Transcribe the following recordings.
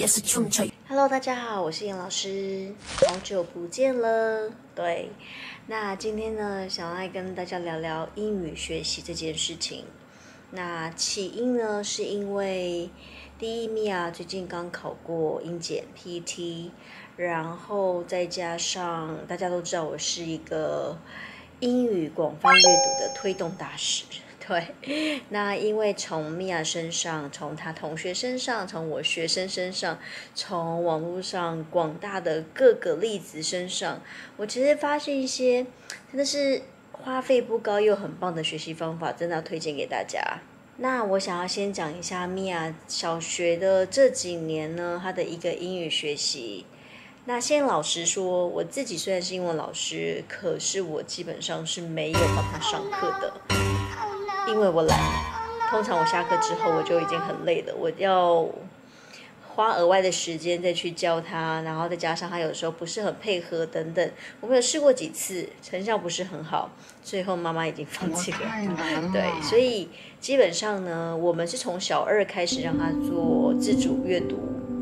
Hello， 大家好，我是严老师，好久不见了。对，那今天呢，想来跟大家聊聊英语学习这件事情。那起因呢，是因为第一Mia最近刚考过英检 PET， 然后再加上大家都知道我是一个英语广泛阅读的推动大使。对，那因为从Mia身上，从她同学身上，从我学生身上，从网络上广大的各个例子身上，我其实发现一些真的是花费不高又很棒的学习方法，真的要推荐给大家。那我想要先讲一下Mia小学的这几年呢，她的一个英语学习。那先老实说，我自己虽然是英文老师，可是我基本上是没有帮她上课的。因为我懒，通常我下课之后我就已经很累了，我要花额外的时间再去教他，然后再加上他有时候不是很配合等等，我们有试过几次，成效不是很好，最后妈妈已经放弃了。对，所以基本上呢，我们是从小2开始让他做自主阅读。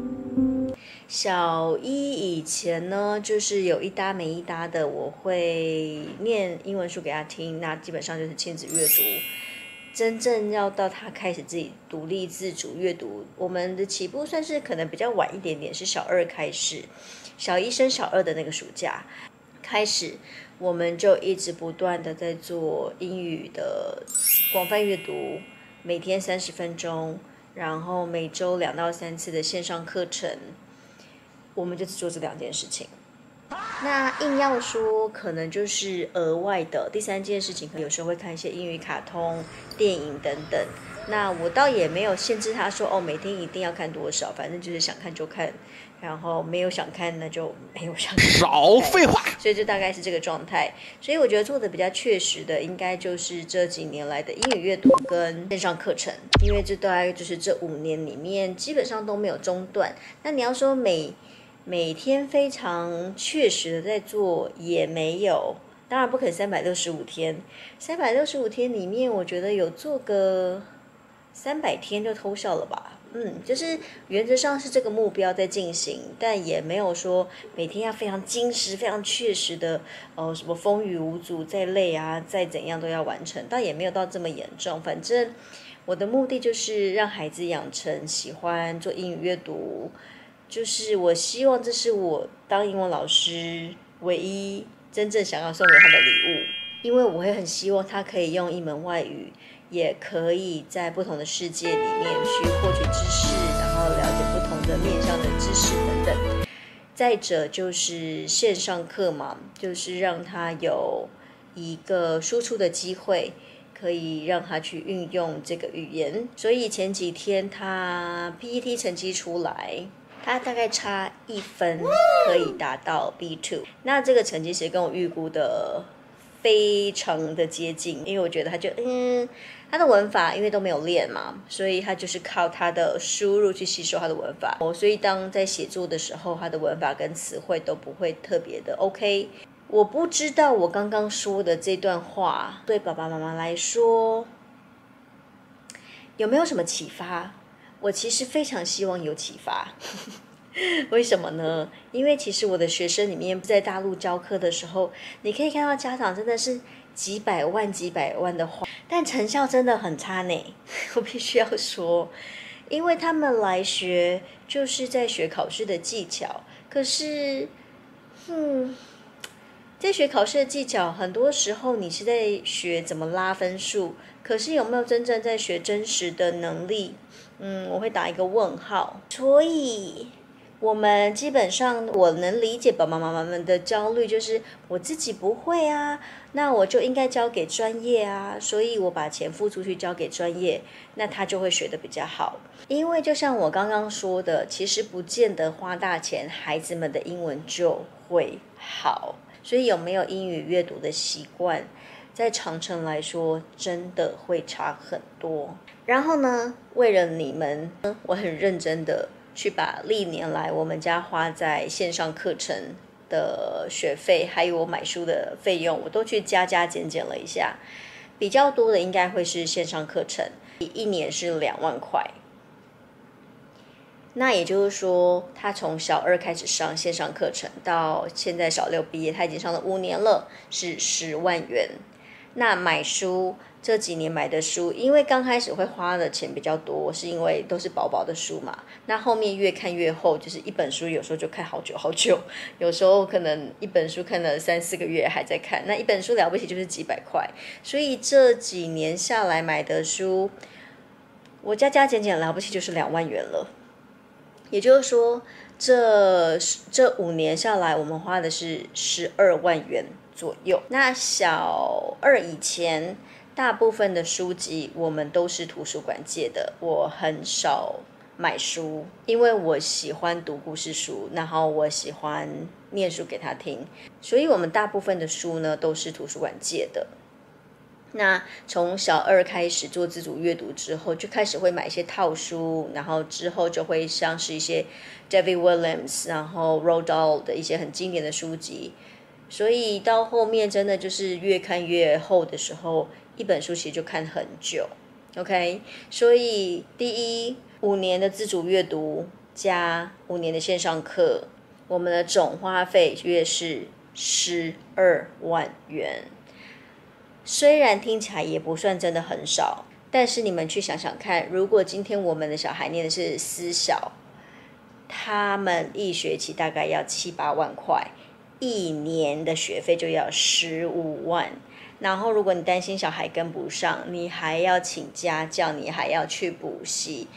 小1以前呢，就是有一搭没一搭的，我会念英文书给他听，那基本上就是亲子阅读。真正要到他开始自己独立自主阅读，我们的起步算是可能比较晚一点点，是小2开始，小1升小2的那个暑假开始，我们就一直不断的在做英语的广泛阅读，每天30分钟，然后每周2到3次的线上课程，我们就只做这2件事情。那硬要说，可能就是额外的第3件事情，可能有时候会看一些英语卡通、电影等等。那我倒也没有限制他说哦，每天一定要看多少，反正就是想看就看，然后没有想看那就没有想看。 少废话。 所以就大概是这个状态。所以我觉得做的比较确实的，应该就是这几年来的英语阅读跟线上课程，因为这大概就是这5年里面基本上都没有中断。那你要说每天非常确实的在做也没有，当然不可能365天，365天里面我觉得有做个300天就偷笑了吧。就是原则上是这个目标在进行，但也没有说每天要非常精实、非常确实的，什么风雨无阻，再累啊，再怎样都要完成，倒也没有到这么严重。反正我的目的就是让孩子养成喜欢做英语阅读，就是我希望这是我当英文老师唯一真正想要送给他的礼物，因为我会很希望他可以用一门外语，也可以在不同的世界里面去获取知识，然后了解不同的面向的知识等等。再者就是线上课嘛，就是让他有一个输出的机会，可以让他去运用这个语言。所以前几天他 PET 成绩出来，他大概差1分可以达到 B2， 那这个成绩其实跟我预估的非常的接近，因为我觉得他就他的文法因为都没有练嘛，所以他就是靠他的输入去吸收他的文法，所以当在写作的时候，他的文法跟词汇都不会特别的 OK。我不知道我刚刚说的这段话对爸爸妈妈来说有没有什么启发？我其实非常希望有启发。为什么呢？因为其实我的学生里面在大陆教课的时候，你可以看到家长真的是几百万的花，但成效真的很差呢。我必须要说，因为他们来学就是在学考试的技巧，可是在学考试的技巧，很多时候你是在学怎么拉分数，可是有没有真正在学真实的能力？我会打一个问号。所以我们基本上我能理解爸爸妈妈们的焦虑，就是我自己不会啊，那我就应该交给专业啊，所以我把钱付出去交给专业，那他就会学得比较好。因为就像我刚刚说的，其实不见得花大钱，孩子们的英文就会好。所以有没有英语阅读的习惯，在长程来说真的会差很多。然后呢，为了你们，我很认真的去把历年来我们家花在线上课程的学费，还有我买书的费用，我都去加减了一下。比较多的应该会是线上课程，1年是2万块。 那也就是说，他从小2开始上线上课程，到现在小6毕业，他已经上了5年了，是10万元。那买书这几年买的书，因为刚开始会花的钱比较多，是因为都是薄薄的书嘛。那后面越看越厚，就是一本书有时候就看好久好久，有时候可能一本书看了3-4个月还在看，那一本书了不起就是几百块。所以这几年下来买的书，我加减了不起就是2万元了。也就是说，这5年下来，我们花的是12万元左右。那小2以前，大部分的书籍我们都是图书馆借的，我很少买书，因为我喜欢读故事书，然后我喜欢念书给他听，所以我们大部分的书呢都是图书馆借的。那从小2开始做自主阅读之后，就开始会买一些套书，然后之后就会像是一些 David Williams 然后 Roald Dahl 的一些很经典的书籍，所以到后面真的就是越看越厚的时候，一本书其实就看很久。 OK， 所以第一5年的自主阅读加5年的线上课，我们的总花费约是12万元。虽然听起来也不算真的很少，但是你们去想想看，如果今天我们的小孩念的是私小，他们1学期大概要7-8万块，1年的学费就要15万。然后如果你担心小孩跟不上，你还要请家教，你还要去补习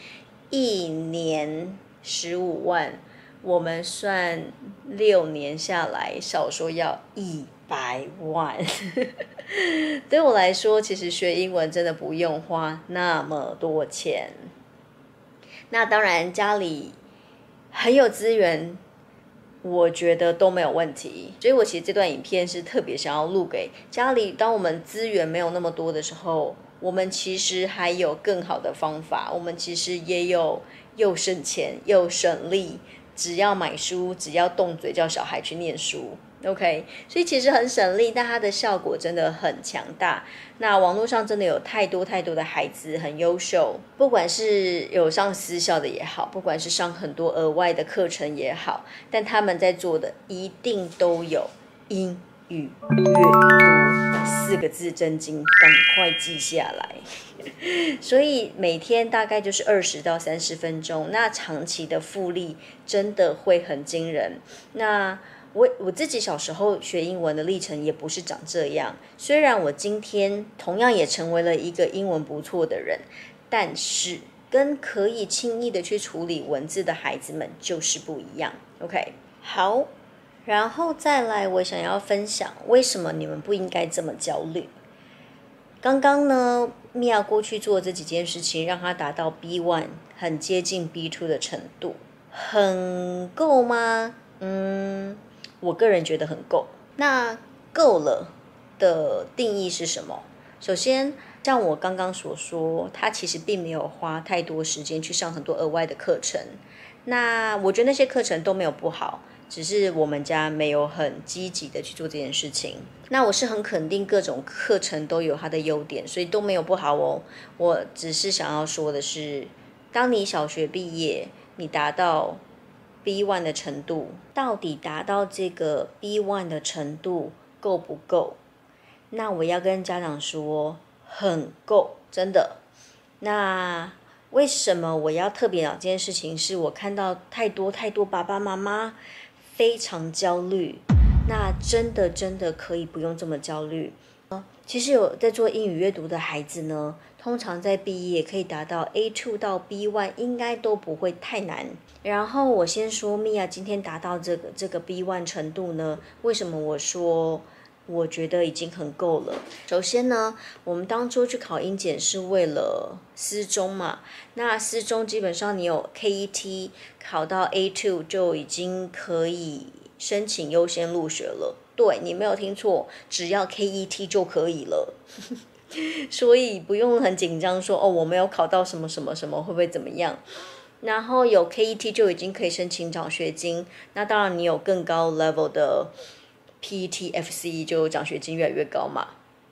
，1年15万，我们算6年下来，少说要100万。对我来说，其实学英文真的不用花那么多钱。那当然家里很有资源，我觉得都没有问题。所以我其实这段影片是特别想要录给家里，当我们资源没有那么多的时候，我们其实还有更好的方法，我们其实也有又省钱又省力，只要买书，只要动嘴叫小孩去念书。OK， 所以其实很省力，但它的效果真的很强大。那网络上真的有太多的孩子很优秀，不管是有上私校的也好，不管是上很多额外的课程也好，但他们在做的一定都有英语阅读4个字真经，赶快记下来。所以每天大概就是20到30分钟，那长期的复利真的会很惊人。那我自己小时候学英文的历程也不是长这样，虽然我今天同样也成为了一个英文不错的人，但是跟可以轻易的去处理文字的孩子们就是不一样。 OK， 好，然后再来我想要分享为什么你们不应该这么焦虑。刚刚呢，米娅过去做这几件事情，让她达到 B1， 很接近 B2 的程度，很够吗？我个人觉得很够。那够了的定义是什么？首先，像我刚刚所说，他其实并没有花太多时间去上很多额外的课程。那我觉得那些课程都没有不好，只是我们家没有很积极的去做这件事情。那我是很肯定各种课程都有它的优点，所以都没有不好哦。我只是想要说的是，当你小学毕业，你达到B1 的程度，到底达到这个 B1 的程度够不够？那我要跟家长说，很够，真的。那为什么我要特别讲这件事情？是我看到太多爸爸妈妈非常焦虑。那真的可以不用这么焦虑。其实有在做英语阅读的孩子呢，通常在毕业可以达到 A2 到 B1， 应该都不会太难。然后我先说米娅今天达到这个 B1 程度呢，为什么我说我觉得已经很够了？首先呢，我们当初去考英检是为了私中嘛，那私中基本上你有 KET 考到 A2 就已经可以申请优先入学了。对，你没有听错，只要 KET 就可以了。所以不用很紧张说我没有考到什么会不会怎么样。然后有 KET 就已经可以申请奖学金，那当然你有更高 level 的 PETFC 就奖学金越来越高嘛。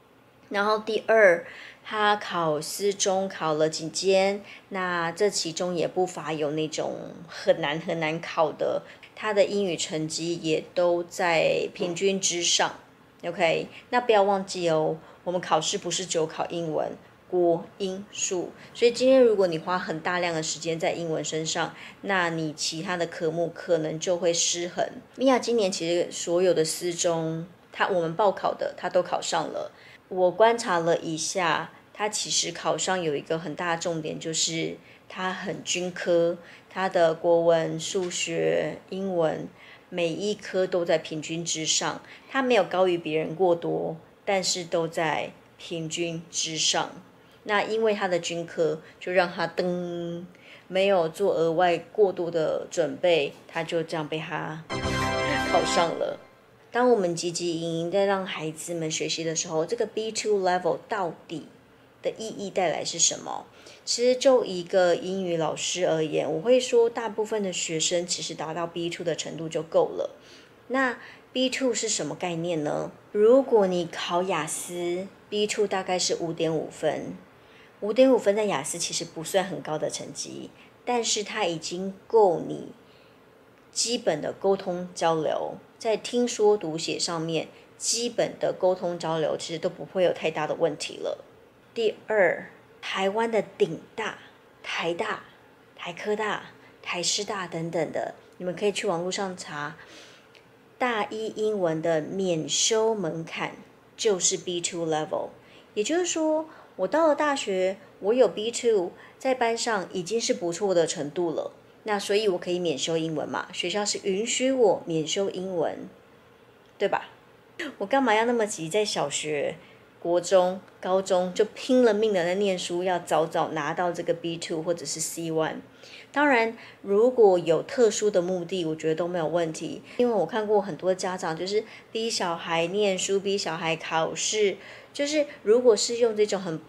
然后第二，他考私中考了几间，那这其中也不乏有那种很难考的，他的英语成绩也都在平均之上。OK， 那不要忘记哦，我们考试不是只有考英文、国英数，所以今天如果你花很大量的时间在英文身上，那你其他的科目可能就会失衡。米娅今年其实所有的私中，我们报考的，她都考上了。我观察了一下，他其实考上有一个很大的重点，就是他很均科，他的国文、数学、英文每一科都在平均之上，他没有高于别人过多，但是都在平均之上。那因为他的均科，就让他没有做额外过多的准备，他就这样被他考上了。当我们汲汲营营在让孩子们学习的时候，这个 B2 level 到底的意义带来是什么？其实就一个英语老师而言，我会说大部分的学生其实达到 B2 的程度就够了。那 B2 是什么概念呢？如果你考雅思 B2 大概是5.5分，5.5分在雅思其实不算很高的成绩，但是它已经够你基本的沟通交流，在听说读写上面基本的沟通交流其实都不会有太大的问题了。第二，台湾的顶大、台大、台科大、台师大等等的，你们可以去网络上查，大一英文的免修门槛就是 B2 level， 也就是说我到了大学，我有 B2 在班上已经是不错的程度了，那所以我可以免修英文嘛，学校是允许我免修英文，对吧？我干嘛要那么急在小学、国中、高中就拼了命的在念书，要早早拿到这个 B2 或者是 C1。当然，如果有特殊的目的，我觉得都没有问题。因为我看过很多家长就是逼小孩念书、逼小孩考试，就是如果是用这种很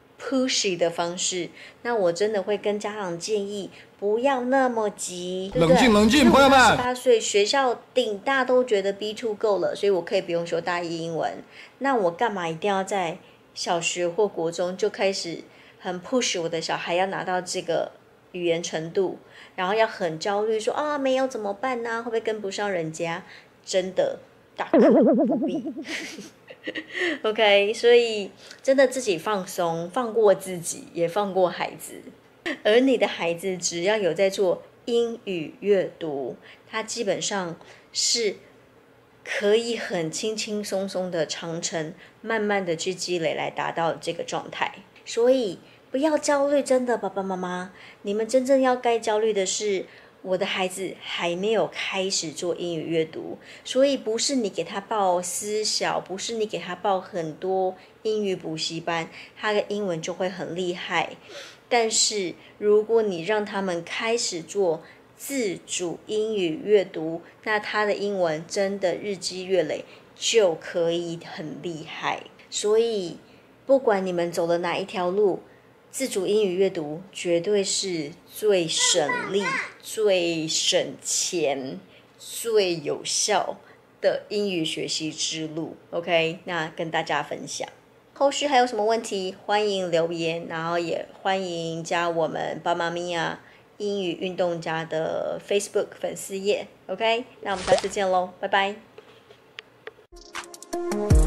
pushy 的方式，那我真的会跟家长建议不要那么急，对不对？ 冷静，朋友们。 18岁，学校顶大都觉得 B2 够了，所以我可以不用修大一英文。那我干嘛一定要在小学或国中就开始很 push 我的小孩要拿到这个语言程度，然后要很焦虑说啊没有怎么办呢？会不会跟不上人家？真的大可不必。OK， 所以真的自己放松，放过自己，也放过孩子。而你的孩子只要有在做英语阅读，他基本上是可以很轻轻松松的长程，慢慢的去积累来达到这个状态。所以不要焦虑，真的爸爸妈妈，你们真正要该焦虑的是，我的孩子还没有开始做英语阅读，所以不是你给他报私小，不是你给他报很多英语补习班，他的英文就会很厉害。但是如果你让他们开始做自主英语阅读，那他的英文真的日积月累就可以很厉害。所以不管你们走了哪一条路，自主英语阅读绝对是最省力、最省钱、最有效的英语学习之路。OK， 那跟大家分享。后续还有什么问题，欢迎留言，然后也欢迎加我们爸妈咪呀英语运动家的 Facebook 粉丝页。OK， 那我们下次见喽，拜拜。